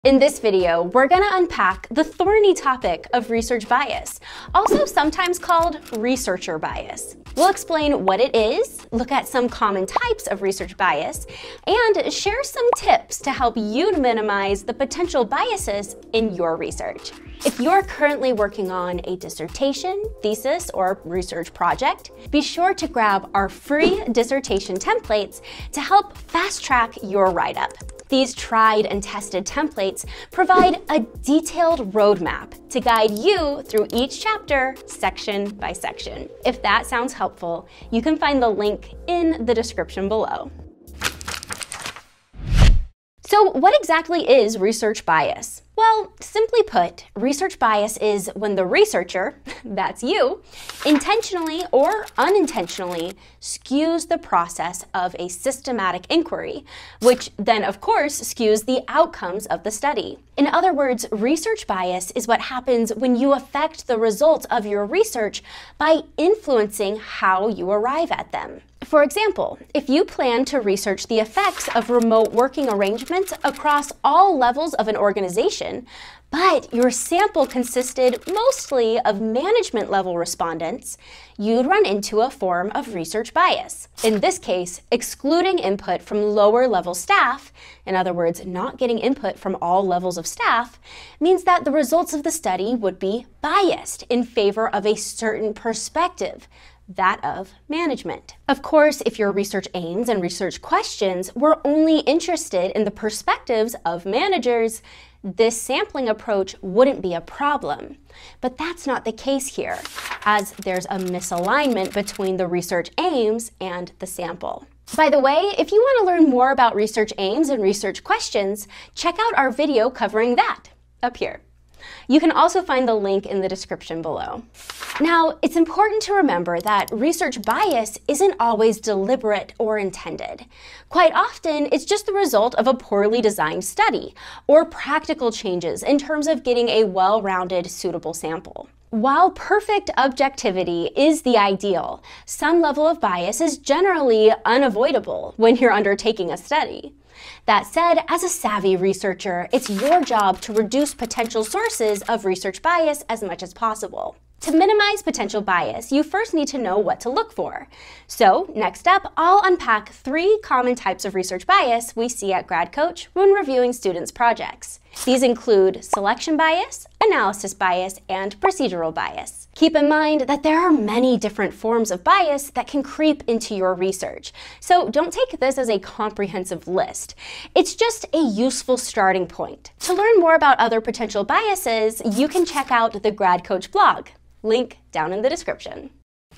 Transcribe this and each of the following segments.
In this video, we're going to unpack the thorny topic of research bias, also sometimes called researcher bias. We'll explain what it is, look at some common types of research bias, and share some tips to help you minimize the potential biases in your research. If you're currently working on a dissertation, thesis, or research project, be sure to grab our free dissertation templates to help fast-track your write-up. These tried and tested templates provide a detailed roadmap to guide you through each chapter, section by section. If that sounds helpful, you can find the link in the description below. So what exactly is research bias? Well, simply put, research bias is when the researcher, that's you, intentionally or unintentionally skews the process of a systematic inquiry, which then, of course, skews the outcomes of the study. In other words, research bias is what happens when you affect the results of your research by influencing how you arrive at them. For example, if you plan to research the effects of remote working arrangements across all levels of an organization, but your sample consisted mostly of management-level respondents, you'd run into a form of research bias. In this case, excluding input from lower-level staff, in other words, not getting input from all levels of staff, means that the results of the study would be biased in favor of a certain perspective, that of management. Of course, if your research aims and research questions were only interested in the perspectives of managers, this sampling approach wouldn't be a problem. But that's not the case here, as there's a misalignment between the research aims and the sample. By the way, if you want to learn more about research aims and research questions, check out our video covering that up here. You can also find the link in the description below. Now, it's important to remember that research bias isn't always deliberate or intended. Quite often, it's just the result of a poorly designed study or practical changes in terms of getting a well-rounded, suitable sample. While perfect objectivity is the ideal, some level of bias is generally unavoidable when you're undertaking a study. That said, as a savvy researcher, it's your job to reduce potential sources of research bias as much as possible. To minimize potential bias, you first need to know what to look for. So, next up, I'll unpack 3 common types of research bias we see at Grad Coach when reviewing students' projects. These include selection bias, analysis bias, and procedural bias. Keep in mind that there are many different forms of bias that can creep into your research, so don't take this as a comprehensive list. It's just a useful starting point. To learn more about other potential biases, you can check out the Grad Coach blog. Link down in the description.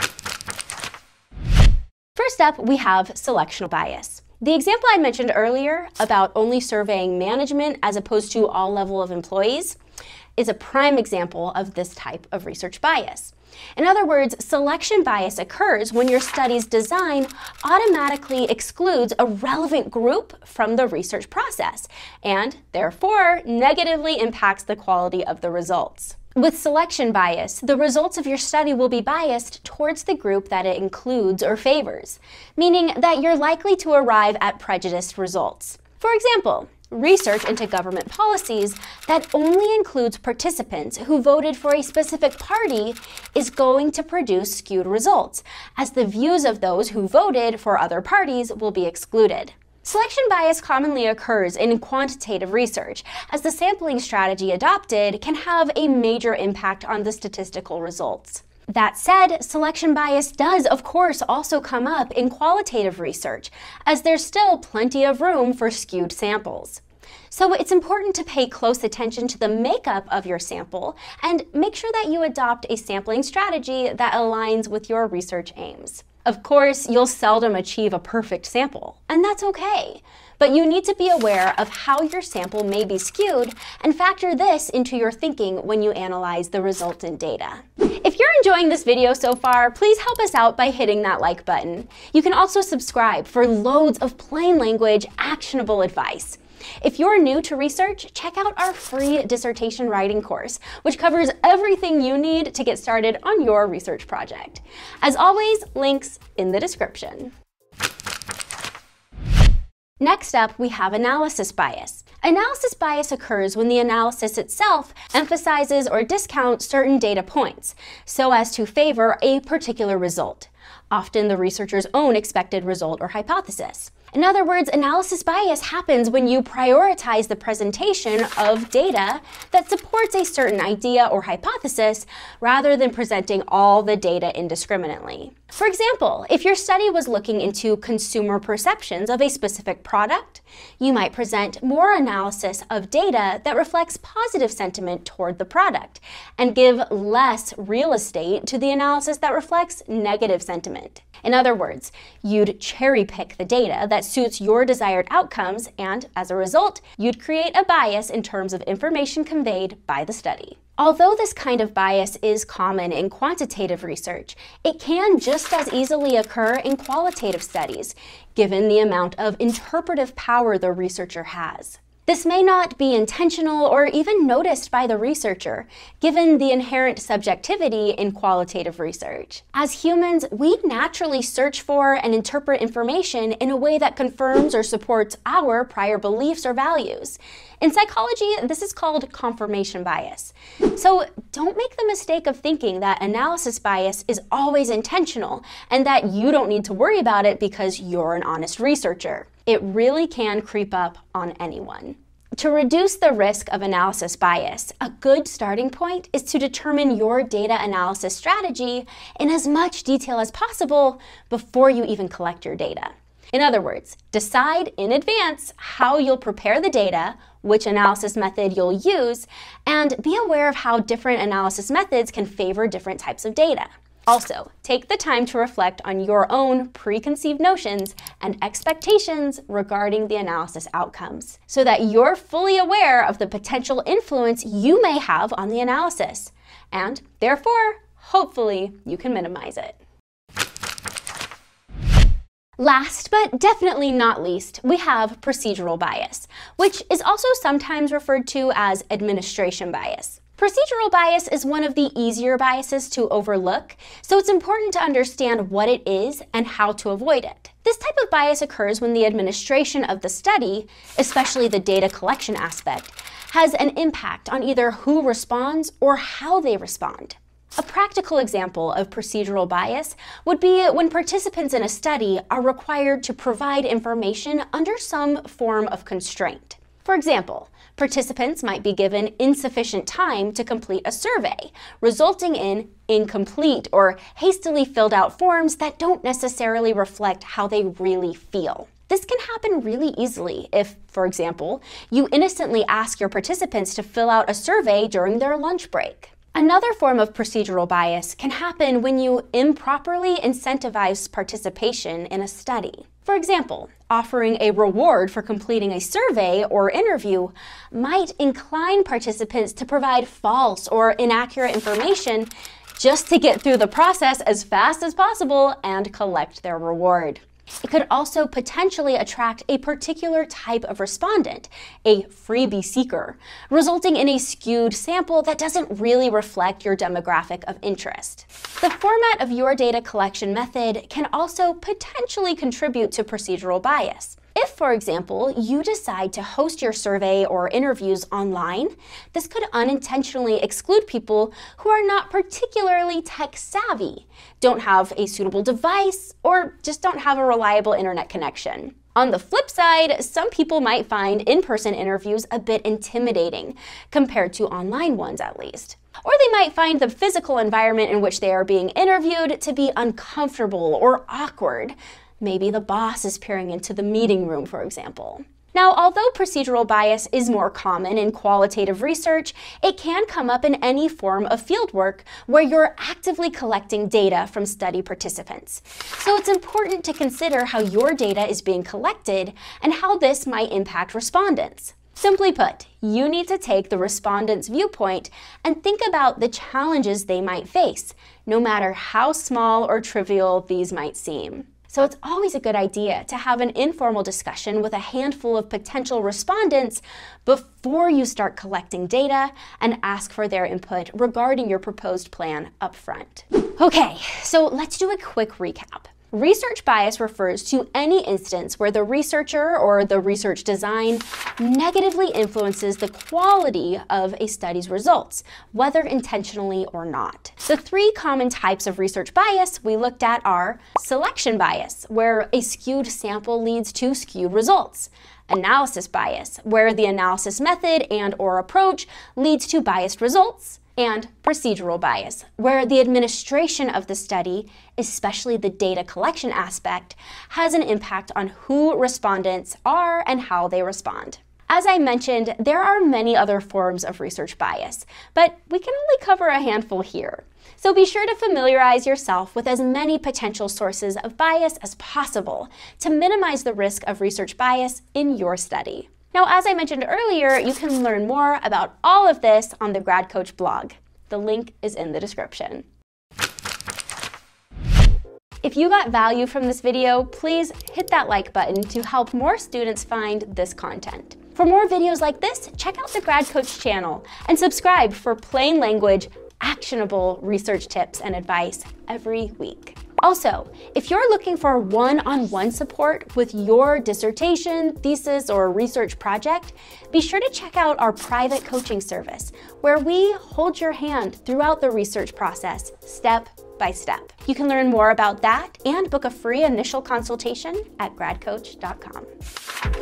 First up, we have selectional bias. The example I mentioned earlier about only surveying management as opposed to all level of employees is a prime example of this type of research bias. In other words, selection bias occurs when your study's design automatically excludes a relevant group from the research process and, therefore, negatively impacts the quality of the results. With selection bias, the results of your study will be biased towards the group that it includes or favors, meaning that you're likely to arrive at prejudiced results. For example, research into government policies that only includes participants who voted for a specific party is going to produce skewed results, as the views of those who voted for other parties will be excluded. Selection bias commonly occurs in quantitative research, as the sampling strategy adopted can have a major impact on the statistical results. That said, selection bias does, of course, also come up in qualitative research, as there's still plenty of room for skewed samples. So it's important to pay close attention to the makeup of your sample and make sure that you adopt a sampling strategy that aligns with your research aims. Of course, you'll seldom achieve a perfect sample, and that's okay. But you need to be aware of how your sample may be skewed and factor this into your thinking when you analyze the resultant data. If you're enjoying this video so far, please help us out by hitting that like button. You can also subscribe for loads of plain language, actionable advice. If you're new to research, check out our free dissertation writing course, which covers everything you need to get started on your research project. As always, links in the description. Next up, we have analysis bias. Analysis bias occurs when the analysis itself emphasizes or discounts certain data points so as to favor a particular result, often the researcher's own expected result or hypothesis. In other words, analysis bias happens when you prioritize the presentation of data that supports a certain idea or hypothesis rather than presenting all the data indiscriminately. For example, if your study was looking into consumer perceptions of a specific product, you might present more analysis of data that reflects positive sentiment toward the product and give less real estate to the analysis that reflects negative sentiment. In other words, you'd cherry pick the data that suits your desired outcomes, and as a result, you'd create a bias in terms of information conveyed by the study. Although this kind of bias is common in quantitative research, it can just as easily occur in qualitative studies, given the amount of interpretive power the researcher has. This may not be intentional or even noticed by the researcher, given the inherent subjectivity in qualitative research. As humans, we naturally search for and interpret information in a way that confirms or supports our prior beliefs or values. In psychology, this is called confirmation bias. So don't make the mistake of thinking that analysis bias is always intentional and that you don't need to worry about it because you're an honest researcher. It really can creep up on anyone. To reduce the risk of analysis bias, a good starting point is to determine your data analysis strategy in as much detail as possible before you even collect your data. In other words, decide in advance how you'll prepare the data, which analysis method you'll use, and be aware of how different analysis methods can favor different types of data. Also, take the time to reflect on your own preconceived notions and expectations regarding the analysis outcomes, so that you're fully aware of the potential influence you may have on the analysis, and therefore, hopefully, you can minimize it. Last, but definitely not least, we have procedural bias, which is also sometimes referred to as administration bias. Procedural bias is one of the easier biases to overlook, so it's important to understand what it is and how to avoid it. This type of bias occurs when the administration of the study, especially the data collection aspect, has an impact on either who responds or how they respond. A practical example of procedural bias would be when participants in a study are required to provide information under some form of constraint. For example, participants might be given insufficient time to complete a survey, resulting in incomplete or hastily filled out forms that don't necessarily reflect how they really feel. This can happen really easily if, for example, you innocently ask your participants to fill out a survey during their lunch break. Another form of procedural bias can happen when you improperly incentivize participation in a study. For example, offering a reward for completing a survey or interview might incline participants to provide false or inaccurate information just to get through the process as fast as possible and collect their reward. It could also potentially attract a particular type of respondent, a freebie seeker, resulting in a skewed sample that doesn't really reflect your demographic of interest. The format of your data collection method can also potentially contribute to procedural bias. If, for example, you decide to host your survey or interviews online, this could unintentionally exclude people who are not particularly tech savvy, don't have a suitable device, or just don't have a reliable internet connection. On the flip side, some people might find in-person interviews a bit intimidating, compared to online ones at least. Or they might find the physical environment in which they are being interviewed to be uncomfortable or awkward. Maybe the boss is peering into the meeting room, for example. Now, although procedural bias is more common in qualitative research, it can come up in any form of fieldwork where you're actively collecting data from study participants. So it's important to consider how your data is being collected and how this might impact respondents. Simply put, you need to take the respondent's viewpoint and think about the challenges they might face, no matter how small or trivial these might seem. So it's always a good idea to have an informal discussion with a handful of potential respondents before you start collecting data and ask for their input regarding your proposed plan up front. Okay, so let's do a quick recap. Research bias refers to any instance where the researcher or the research design negatively influences the quality of a study's results, whether intentionally or not. The three common types of research bias we looked at are selection bias, where a skewed sample leads to skewed results; analysis bias, where the analysis method and/or approach leads to biased results; and procedural bias, where the administration of the study, especially the data collection aspect, has an impact on who respondents are and how they respond. As I mentioned, there are many other forms of research bias, but we can only cover a handful here. So be sure to familiarize yourself with as many potential sources of bias as possible to minimize the risk of research bias in your study. Now, as I mentioned earlier, you can learn more about all of this on the Grad Coach blog. The link is in the description. If you got value from this video, please hit that like button to help more students find this content. For more videos like this, check out the Grad Coach channel and subscribe for plain language, actionable research tips and advice every week. Also, if you're looking for one-on-one support with your dissertation, thesis, or research project, be sure to check out our private coaching service, where we hold your hand throughout the research process, step by step. You can learn more about that and book a free initial consultation at gradcoach.com.